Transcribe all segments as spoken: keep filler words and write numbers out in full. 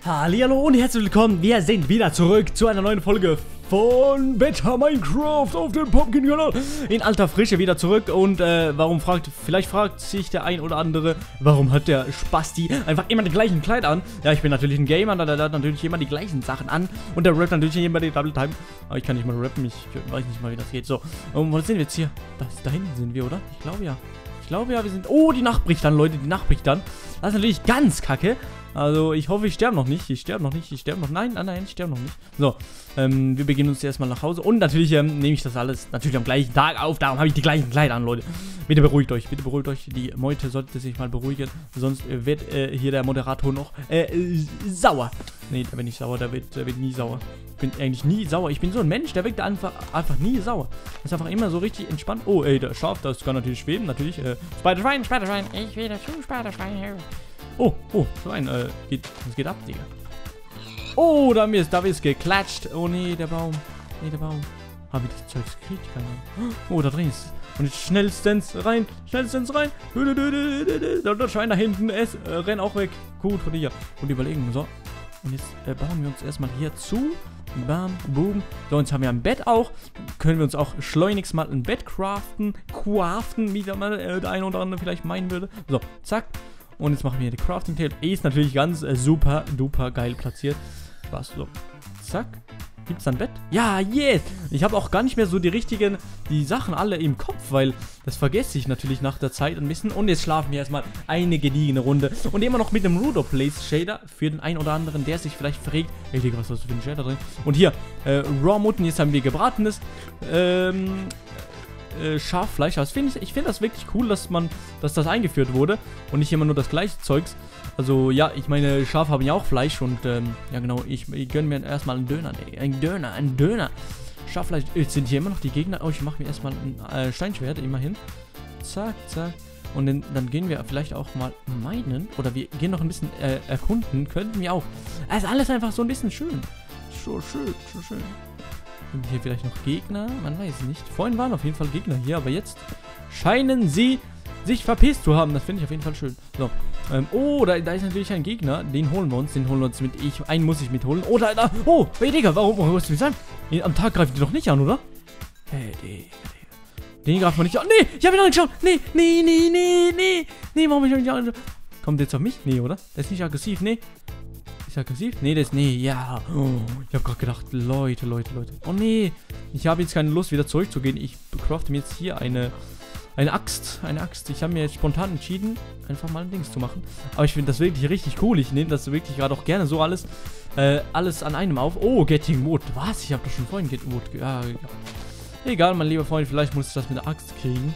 Hallihallo und herzlich willkommen. Wir sind wieder zurück zu einer neuen Folge von Beta Minecraft auf dem Pumpkin-Kanal. In alter Frische wieder zurück. Und äh, warum fragt, vielleicht fragt sich der ein oder andere, warum hat der Spasti einfach immer die gleichen Kleider an? Ja, ich bin natürlich ein Gamer, da hat natürlich immer die gleichen Sachen an. Und der rappt natürlich immer die Double Time. Aber ich kann nicht mal rappen, ich weiß nicht mal, wie das geht. So, und wo sind wir jetzt hier? Das, da hinten sind wir, oder? Ich glaube ja. Ich glaube ja, wir sind... Oh, die Nacht bricht dann, Leute, die Nacht bricht dann. Das ist natürlich ganz kacke. Also, ich hoffe, ich sterbe noch nicht. Ich sterbe noch nicht. Ich sterbe noch... Nein, nein, nein, ich sterbe noch nicht. So, ähm, wir begeben uns erstmal nach Hause. Und natürlich ähm, nehme ich das alles natürlich am gleichen Tag auf. Darum habe ich die gleichen Kleider an, Leute. Bitte beruhigt euch. Bitte beruhigt euch. Die Meute sollte sich mal beruhigen. Sonst äh, wird äh, hier der Moderator noch äh, äh, sauer. Nee, der wird nicht sauer. Der wird, der wird nie sauer. Ich bin eigentlich nie sauer. Ich bin so ein Mensch, der wirkt einfach, einfach nie sauer. Das ist einfach immer so richtig entspannt. Oh, ey, der Schaf, das kann natürlich schweben. Natürlich, äh, Spiderschwein, Spiderschwein. Ich will dazu, Spiderschwein. Oh, oh, so ein, äh, geht, was geht ab, Digga? Oh, da ist, da ist geklatscht. Oh, nee, der Baum. Nee, der Baum. Hab ich das Zeug gekriegt? Keine Ahnung. Oh, da drin ist. Und jetzt schnellstens rein, schnellstens rein. Das Schwein da hinten, es äh, renn auch weg. Gut von dir. Und überlegen, so. Und jetzt äh, bauen wir uns erstmal hier zu. Bam, boom. So, jetzt haben wir ein Bett auch. Können wir uns auch schleunigst mal ein Bett craften. Craften, wie der, äh, der eine oder andere vielleicht meinen würde. So, zack. Und jetzt machen wir hier die Crafting Table. Ist natürlich ganz äh, super, duper geil platziert. Was so. Zack. Gibt's da ein Bett? Ja, yes! Ich habe auch gar nicht mehr so die richtigen, die Sachen alle im Kopf, weil das vergesse ich natürlich nach der Zeit ein bisschen. Und jetzt schlafen wir erstmal eine gediegene Runde. Und immer noch mit dem Rudo Place Shader für den einen oder anderen, der sich vielleicht fragt, ey Digga, was hast du für einen Shader drin? Und hier, äh, Raw Mutton, jetzt haben wir gebratenes, ähm, äh, Schaffleisch. Also find ich ich finde das wirklich cool, dass man, dass das eingeführt wurde und nicht immer nur das gleiche Zeugs. Also, ja, ich meine, Schafe haben ja auch Fleisch und, ähm, ja genau, ich, ich gönne mir erstmal einen Döner, ey, ein Döner, ein Döner. Schaffleisch, jetzt sind hier immer noch die Gegner. Oh, ich mache mir erstmal ein äh, Steinschwert, immerhin. Zack, zack. Und dann, dann gehen wir vielleicht auch mal meinen, oder wir gehen noch ein bisschen äh, erkunden, könnten wir auch. Also alles einfach so ein bisschen schön. So schön, so schön. Sind hier vielleicht noch Gegner? Man weiß nicht. Vorhin waren auf jeden Fall Gegner hier, aber jetzt scheinen sie sich verpisst zu haben. Das finde ich auf jeden Fall schön. So. Ähm, oh, da, da ist natürlich ein Gegner. Den holen wir uns. Den holen wir uns mit. Ich, einen muss ich mitholen. Oh, da, da. Oh, hey, Digga. Warum? Warum musst du mich sagen? Am Tag greifen die doch nicht an, oder? Hey, Digga. Den greifen wir nicht an. Nee, ich hab ihn angeschaut. Nee, nee, nee, nee, nee. Nee, warum hab ich ihn nicht angeschaut? Kommt der jetzt auf mich? Nee, oder? Der ist nicht aggressiv. Nee. Ist er aggressiv? Nee, der ist. Nee, ja. Oh, ich hab gerade gedacht, Leute, Leute, Leute. Oh, nee. Ich habe jetzt keine Lust, wieder zurückzugehen. Ich crafte mir jetzt hier eine. Eine Axt, eine Axt. Ich habe mir jetzt spontan entschieden, einfach mal ein Dings zu machen. Aber ich finde das wirklich richtig cool. Ich nehme das wirklich gerade auch gerne so alles, äh, alles an einem auf. Oh, Getting Wood. Was? Ich habe doch schon vorhin Getting Wood. Ja, ja. Egal, mein lieber Freund. Vielleicht muss ich das mit der Axt kriegen.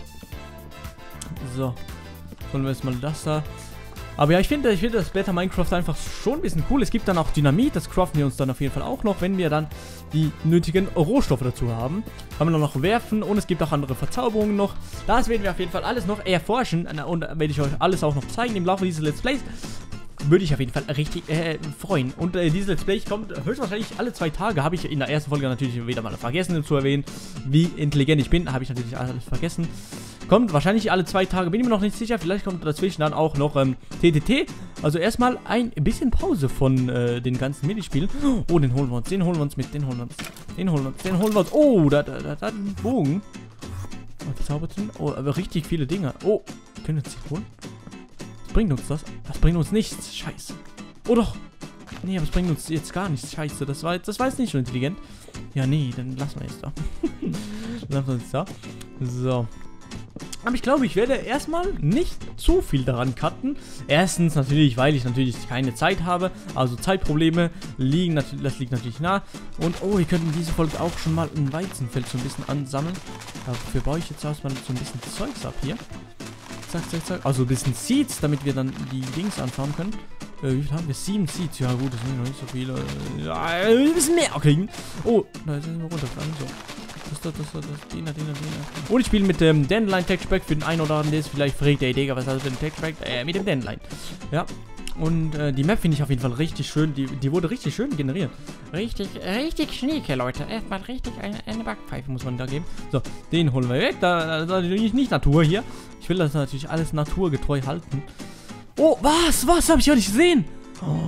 So. Holen wir jetzt mal das da. Aber ja, ich finde ich finde das Beta Minecraft einfach schon ein bisschen cool. Es gibt dann auch Dynamit, das craften wir uns dann auf jeden Fall auch noch, wenn wir dann die nötigen Rohstoffe dazu haben. Haben wir dann noch Werfen und es gibt auch andere Verzauberungen noch. Das werden wir auf jeden Fall alles noch erforschen und werde ich euch alles auch noch zeigen im Laufe dieses Let's Plays. Würde ich auf jeden Fall richtig äh, freuen. Und äh, dieses Let's Play kommt höchstwahrscheinlich alle zwei Tage. Habe ich in der ersten Folge natürlich wieder mal vergessen zu erwähnen, wie intelligent ich bin. Habe ich natürlich alles vergessen. Kommt wahrscheinlich alle zwei Tage, bin ich mir noch nicht sicher. Vielleicht kommt dazwischen dann auch noch ähm, T T T. Also erstmal ein bisschen Pause von äh, den ganzen Minispielen. Oh, den holen wir uns, den holen wir uns mit, den holen wir uns. Den holen wir uns, den holen wir uns. Oh, da, da, da, da hat ein Bogen. Verzauberten. Oh, aber richtig viele Dinge. Oh, können wir uns die holen? Was bringt uns das? Das bringt uns nichts. Scheiße. Oh doch. Nee, aber es bringt uns jetzt gar nichts. Scheiße, das war, das war jetzt nicht so intelligent. Ja, nee, dann lassen wir jetzt da. Lassen wir jetzt da. So. Aber ich glaube, ich werde erstmal nicht zu viel daran cutten. Erstens natürlich, weil ich natürlich keine Zeit habe. Also Zeitprobleme liegen natürlich, das liegt natürlich nah. Und oh, wir könnten diese Folge auch schon mal ein Weizenfeld so ein bisschen ansammeln. Dafür baue ich jetzt erstmal so ein bisschen Zeugs ab hier. Zack, zack, zack. Also ein bisschen Seeds, damit wir dann die Dings anfangen können. Äh, wie viel haben wir? Sieben Seeds. Ja gut, das sind noch nicht so viele. Ja, ein bisschen mehr kriegen. Oh, da sind wir runtergefallen. So. Das, das, das, das, den, den, den. Und ich spiele mit dem Dandelion Texture Pack für den einen oder anderen, der ist vielleicht fragt, ey Digga, was hast du für ein Texture Pack? Äh, mit dem Dandelion. Ja. Und äh, die Map finde ich auf jeden Fall richtig schön. Die, die wurde richtig schön generiert. Richtig, richtig schnieke, Leute. Erstmal richtig eine, eine Backpfeife muss man da geben. So, den holen wir weg. Da, da ist natürlich nicht Natur hier. Ich will das natürlich alles naturgetreu halten. Oh, was? Was? Habe ich ja nicht gesehen. Oh,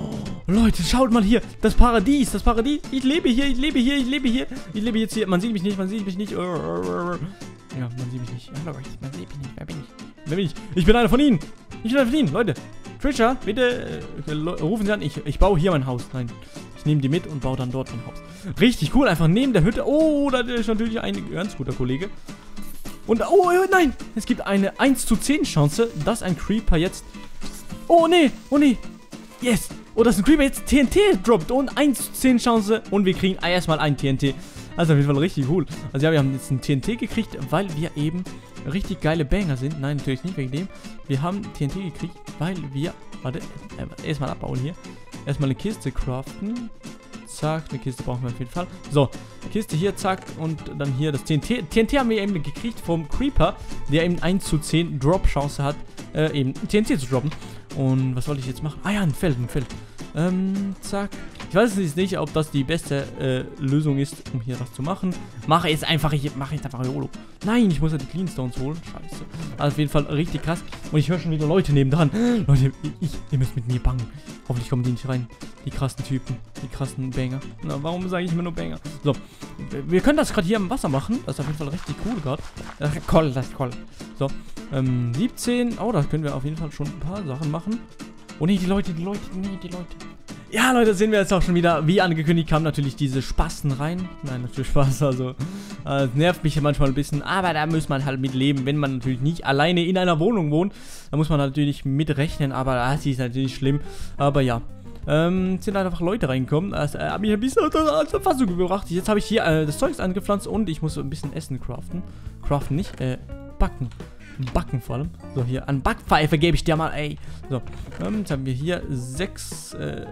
Leute, schaut mal hier. Das Paradies, das Paradies. Ich lebe hier, ich lebe hier, ich lebe hier. Ich lebe jetzt hier. Man sieht mich nicht, man sieht mich nicht. Ja, man sieht mich nicht. Man sieht mich nicht. Wer bin ich? Wer bin ich? Ich bin einer von ihnen. Ich bin einer von ihnen, Leute. Trisha, bitte äh, rufen Sie an. Ich, ich baue hier mein Haus. Nein, ich nehme die mit und baue dann dort mein Haus. Richtig cool, einfach neben der Hütte. Oh, da ist natürlich ein ganz guter Kollege. Und, oh, nein, es gibt eine eins zu zehn Chance, dass ein Creeper jetzt... Oh, nee, oh, nee. Yes. Oh, dass ein Creeper jetzt T N T droppt und eins zu zehn Chance und wir kriegen erstmal ein T N T. Also auf jeden Fall richtig cool. Also ja, wir haben jetzt ein T N T gekriegt, weil wir eben richtig geile Banger sind. Nein, natürlich nicht wegen dem. Wir haben T N T gekriegt, weil wir... Warte, äh, erstmal abbauen hier. Erstmal eine Kiste craften. Zack, eine Kiste brauchen wir auf jeden Fall. So, Kiste hier, zack. Und dann hier das T N T. T N T haben wir eben gekriegt vom Creeper, der eben eins zu zehn Drop-Chance hat, äh, eben T N T zu droppen. Und was wollte ich jetzt machen? Ah ja, ein Feld, ein Feld. Ähm, zack. Ich weiß jetzt nicht, ob das die beste äh, Lösung ist, um hier das zu machen. Mache jetzt einfach, ich mache jetzt einfach YOLO. Nein, ich muss ja die Cleanstones holen. Scheiße. Also auf jeden Fall richtig krass. Und ich höre schon wieder Leute nebendran. Leute, ich, ihr müsst mit mir bangen. Hoffentlich kommen die nicht rein. Die krassen Typen. Die krassen Banger. Na, warum sage ich immer nur Banger? So. Wir können das gerade hier im Wasser machen. Das ist auf jeden Fall richtig cool gerade. Äh, Koll, das ist Koll. So. Ähm, siebzehn. Oh, da können wir auf jeden Fall schon ein paar Sachen machen. Oh nee, die Leute, die Leute, nee, die Leute. Ja, Leute, sehen wir jetzt auch schon wieder. Wie angekündigt kamen natürlich diese Spasten rein. Nein, natürlich Spaß, also. Äh, es nervt mich ja manchmal ein bisschen. Aber da muss man halt mit leben. Wenn man natürlich nicht alleine in einer Wohnung wohnt, dann muss man natürlich mitrechnen. Aber das ist natürlich schlimm. Aber ja. Ähm, sind halt einfach Leute reingekommen. Also, äh, hab mich ein bisschen zur Fassung gebracht. Jetzt habe ich hier äh, das Zeugs angepflanzt und ich muss so ein bisschen Essen craften. Craften nicht, äh, backen. Backen vor allem. So, hier, an Backpfeife gebe ich dir mal, ey. So, ähm, jetzt haben wir hier sechs, äh,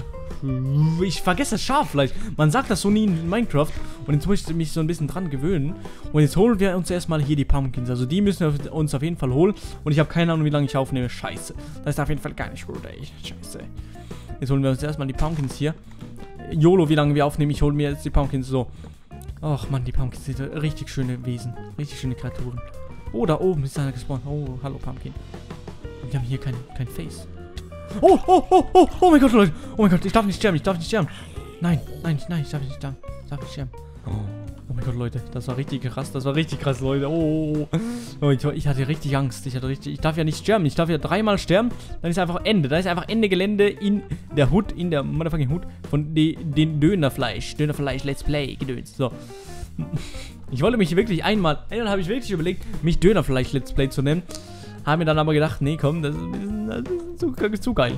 ich vergesse das Schaffleisch. Man sagt das so nie in Minecraft. Und jetzt muss ich mich so ein bisschen dran gewöhnen. Und jetzt holen wir uns erstmal hier die Pumpkins. Also die müssen wir uns auf jeden Fall holen. Und ich habe keine Ahnung, wie lange ich aufnehme. Scheiße. Das ist auf jeden Fall gar nicht gut, ey. Scheiße. Jetzt holen wir uns erstmal die Pumpkins hier. YOLO, wie lange wir aufnehmen. Ich hole mir jetzt die Pumpkins so. Ach man, die Pumpkins sind richtig schöne Wesen. Richtig schöne Kreaturen. Oh, da oben ist einer gespawnt. Oh, hallo Pumpkin. Wir haben hier kein, kein Face. Oh, oh, oh, oh, oh mein Gott, Leute. Oh mein Gott, ich darf nicht sterben, ich darf nicht sterben. Nein, nein, nein, ich darf nicht sterben. Ich darf nicht sterben. Oh, oh mein Gott, Leute. Das war richtig krass, das war richtig krass, Leute. Oh, oh, oh. Ich, ich hatte richtig Angst. Ich hatte richtig, ich darf ja nicht sterben. Ich darf ja dreimal sterben. Dann ist einfach Ende. Da ist einfach Ende Gelände in der Hut, in der motherfucking Hut von de, den Dönerfleisch. Dönerfleisch Let's Play gedöns. So. Ich wollte mich wirklich einmal, einmal habe ich wirklich überlegt, mich Dönerfleisch Let's Play zu nennen. Habe mir dann aber gedacht, nee, komm, das ist ein bisschen, das ist zu, zu geil.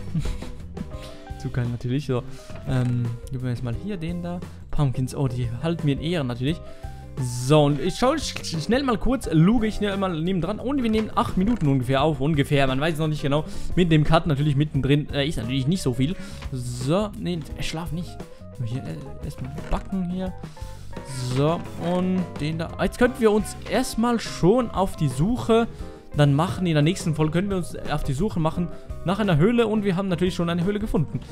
Zu geil natürlich. So, ähm, geben wir jetzt mal hier den da. Pumpkins, oh, die halten mir in Ehren natürlich. So, und ich schaue schnell mal kurz, luge ich schnell mal neben dran. Und wir nehmen acht Minuten ungefähr auf, ungefähr, man weiß noch nicht genau. Mit dem Cut natürlich mittendrin, äh, ist natürlich nicht so viel. So, nee, schlaf nicht. So, hier, äh, erstmal backen hier. So, und den da. Jetzt könnten wir uns erstmal schon auf die Suche dann machen. In der nächsten Folge können wir uns auf die Suche machen nach einer Höhle. Und wir haben natürlich schon eine Höhle gefunden.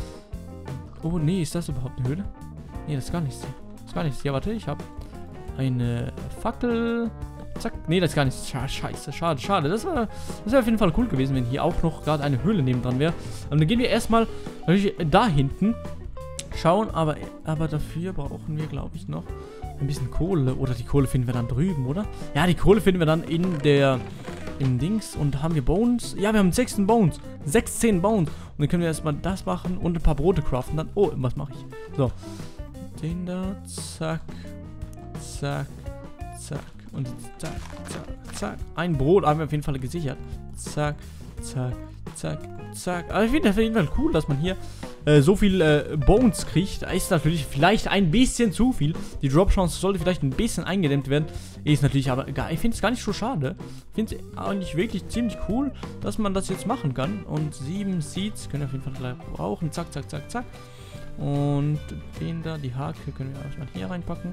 Oh, nee, ist das überhaupt eine Höhle? Nee, das ist gar nichts. Das ist gar nichts. Ja, warte, ich habe eine Fackel. Zack. Nee, das ist gar nichts. Scheiße, schade, schade. Das wäre das wär auf jeden Fall cool gewesen, wenn hier auch noch gerade eine Höhle nebendran wäre. Und dann gehen wir erstmal natürlich da hinten schauen, aber, aber dafür brauchen wir, glaube ich, noch ein bisschen Kohle. Oder die Kohle finden wir dann drüben, oder? Ja, die Kohle finden wir dann in der, im Dings. Und haben wir Bones? Ja, wir haben sechzehn Bones. sechzehn Bones. Und dann können wir erstmal das machen und ein paar Brote craften. Dann, oh, was mache ich? So. Den da, zack, zack, zack. Und zack, zack, zack. Ein Brot haben wir auf jeden Fall gesichert. Zack, zack, zack, zack. Aber ich finde auf jeden Fall cool, dass man hier äh, so viel äh, Bones kriegt. Da ist natürlich vielleicht ein bisschen zu viel. Die Drop-Chance sollte vielleicht ein bisschen eingedämmt werden. Ist natürlich aber gar, ich finde es gar nicht so schade. Ich finde es eigentlich wirklich ziemlich cool, dass man das jetzt machen kann. Und sieben Seeds können wir auf jeden Fall gleich brauchen. Zack, zack, zack, zack. Und den da, die Hake können wir erstmal hier reinpacken.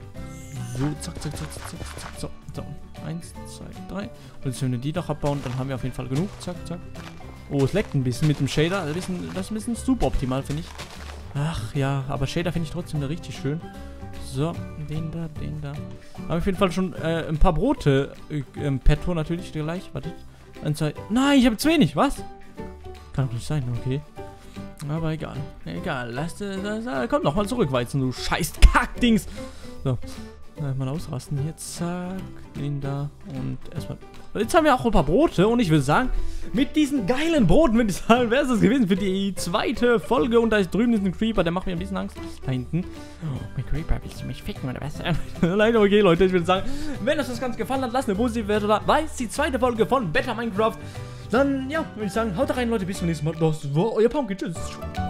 So, zack, zack, zack, zack, zack, so, so. Eins, zwei, drei. Und jetzt können wir die noch abbauen, dann haben wir auf jeden Fall genug. Zack, zack. Oh, es leckt ein bisschen mit dem Shader. Das ist ein bisschen, das ist ein bisschen suboptimal, finde ich. Ach ja, aber Shader finde ich trotzdem richtig schön. So, den da, den da. Haben auf jeden Fall schon äh, ein paar Brote äh, im Petto natürlich gleich. Warte. Ein, zwei. Nein, ich habe zu wenig. Was? Kann doch nicht sein, okay. Aber egal. Egal. Lass das, das, komm nochmal zurück, Weizen, du scheiß Kackdings. So. Mal ausrasten. Hier, zack. Den da. Und erstmal. Jetzt haben wir auch ein paar Brote. Und ich würde sagen, mit diesen geilen Broten, würde ich sagen, wäre es das gewesen für die zweite Folge. Und da ist drüben ist ein Creeper, der macht mir ein bisschen Angst. Da hinten. Oh, mein Creeper, willst du mich ficken oder was? Nein, okay, Leute, ich würde sagen, wenn euch das Ganze gefallen hat, lasst eine positive Werte da. Weil es die zweite Folge von Better Minecraft. Dann, ja, würde ich sagen, haut rein, Leute. Bis zum nächsten Mal. Das war euer Pumpkin. Tschüss.